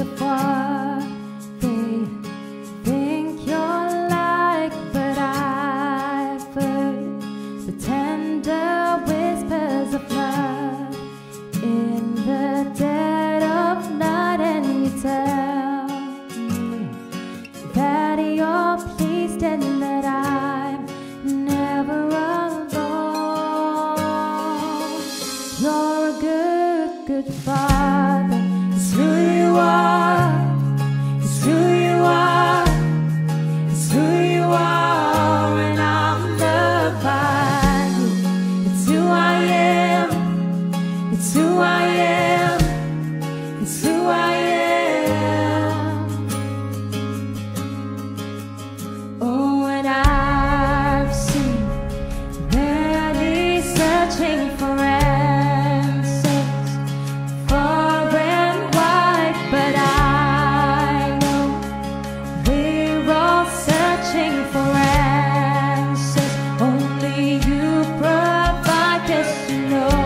of what they think you're like, but I've heard the tender whispers of love in the dead of night, and you tell me that you're pleased and that I'm never alone. You're a good father. It's who you are. It's who you are. It's who you are, and I'm loved by you. It's who I am. It's who I am. It's who I am. Oh, and I've seen many searching for answers, far and wide, but I know we're all searching for answers. Only you provide, 'cause you know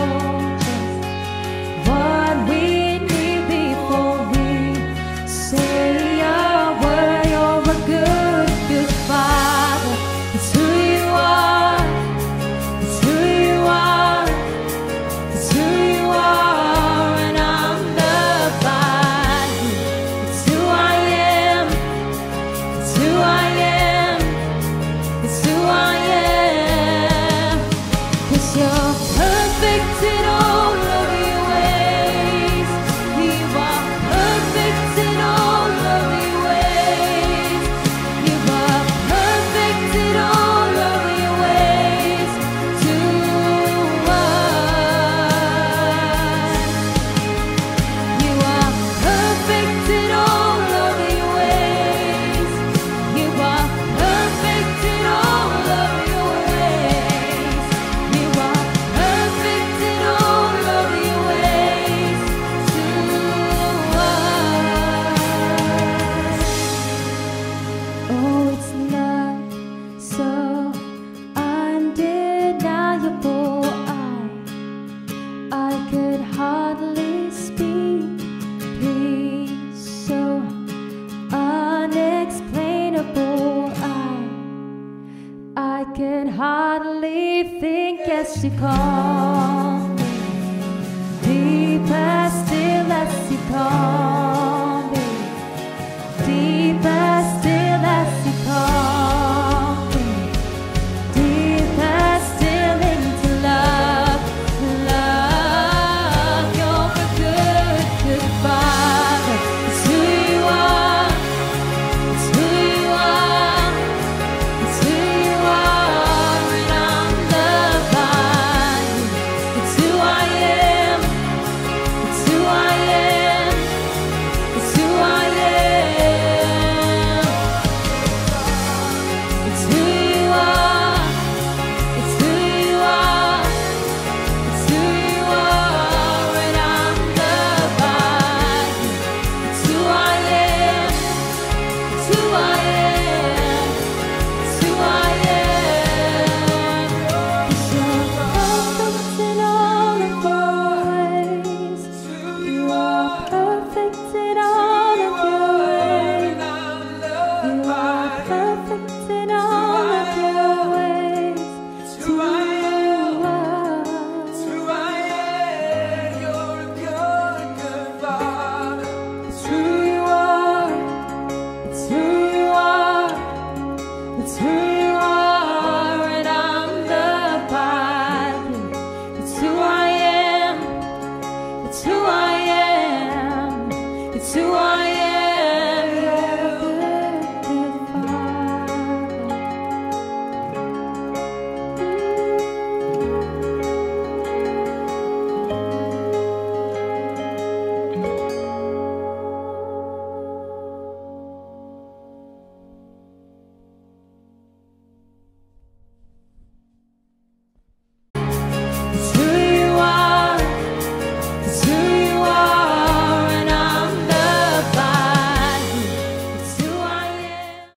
just what we need before we say a word. You're a good father. It's who you are. It's who you are. It's who you are, and I'm loved by you. It's who I am. It's who I am. It's who I am. 'Cause you're perfect in all of your ways. You are perfect in all of your ways. You are perfect in all of your ways to us. You are perfect in all of your ways. You are perfect in all of your ways. You are perfect in all of your ways to us. Oh, it's not so undeniable. I could hardly speak. Peace so unexplainable. I could hardly think as you call